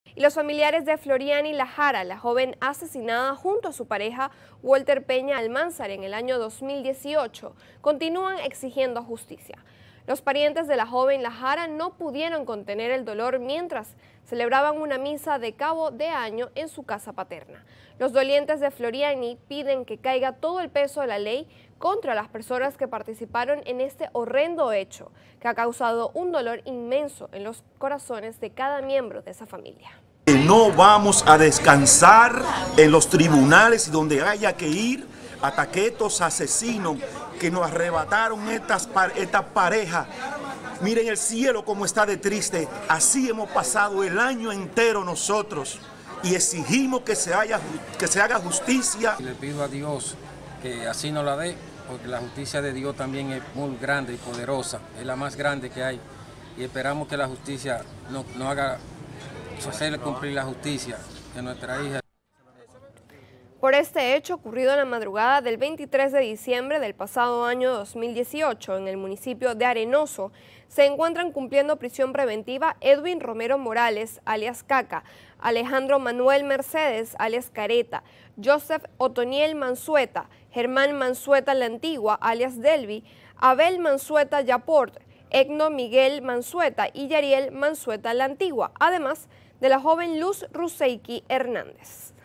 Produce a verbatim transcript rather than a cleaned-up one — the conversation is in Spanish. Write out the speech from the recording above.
Y los familiares de Floriani Lajara, la joven asesinada junto a su pareja Walter Peña Almanzar en el año dos mil dieciocho, continúan exigiendo justicia. Los parientes de la joven Lajara no pudieron contener el dolor mientras celebraban una misa de cabo de año en su casa paterna. Los dolientes de Floriani piden que caiga todo el peso de la ley contra las personas que participaron en este horrendo hecho, que ha causado un dolor inmenso en los corazones de cada miembro de esa familia. No vamos a descansar en los tribunales y donde haya que ir hasta que estos asesinos que nos arrebataron estas, estas parejas, miren el cielo como está de triste. Así hemos pasado el año entero nosotros y exigimos que se, haya, que se haga justicia. Le pido a Dios que así nos la dé, porque la justicia de Dios también es muy grande y poderosa, es la más grande que hay, y esperamos que la justicia nos no haga hacerle cumplir la justicia de nuestra hija. Por este hecho ocurrido en la madrugada del veintitrés de diciembre del pasado año dos mil dieciocho en el municipio de Arenoso, se encuentran cumpliendo prisión preventiva Edwin Romero Morales, alias Caca, Alejandro Manuel Mercedes, alias Careta, Joseph Otoniel Mansueta, Germán Mansueta La Antigua, alias Delvi, Abel Mansueta Yaport, Egno Miguel Mansueta y Yariel Mansueta La Antigua, además de la joven Luz Ruseiki Hernández.